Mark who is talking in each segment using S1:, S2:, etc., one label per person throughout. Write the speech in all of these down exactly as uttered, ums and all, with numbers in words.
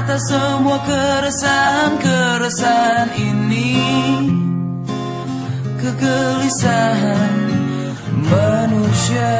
S1: atas semua keresahan-keresahan ini, kegelisahan manusia.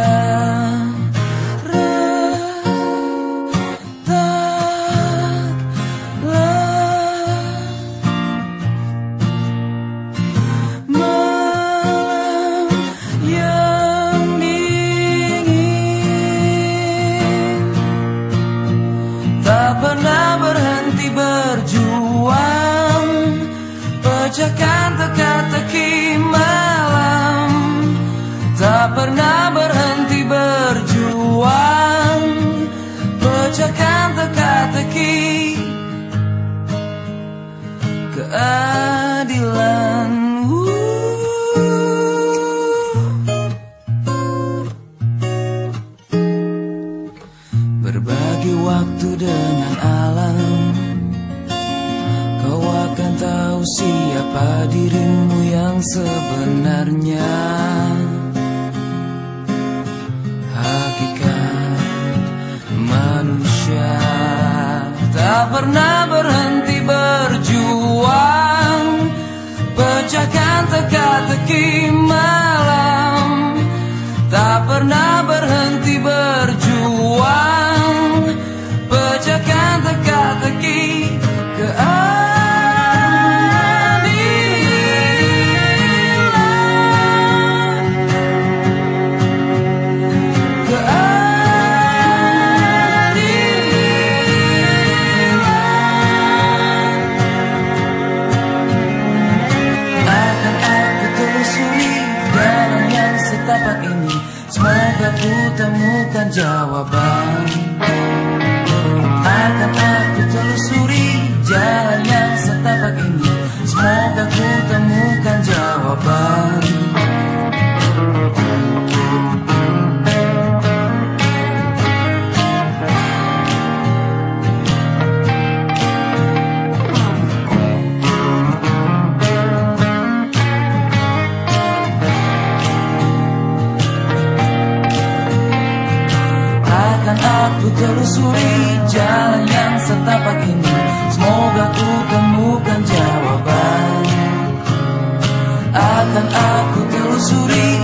S2: Pernah berhenti berjuang, pecahkan teka-teki malam. Tak pernah berhenti berjuang, pecahkan teka-teki keadilan. Berbagi waktu dengan alam, kau akan tahu siapa dirimu yang sebenarnya. Hakikat manusia tak pernah berhenti berjuang, pecahkan teka-teki malam. Tak pernah berhenti berjuang, pecahkan teka-teki keadilan. Keadilan. Akan aku telusuri jalan yang setapak ini, semoga ku temukan jawaban. Akan aku telusuri jalan yang setapak ini, semoga ku temukan jawaban. Akan aku telusuri jalan yang setapak ini, semoga ku temukan jawaban. Akan aku telusuri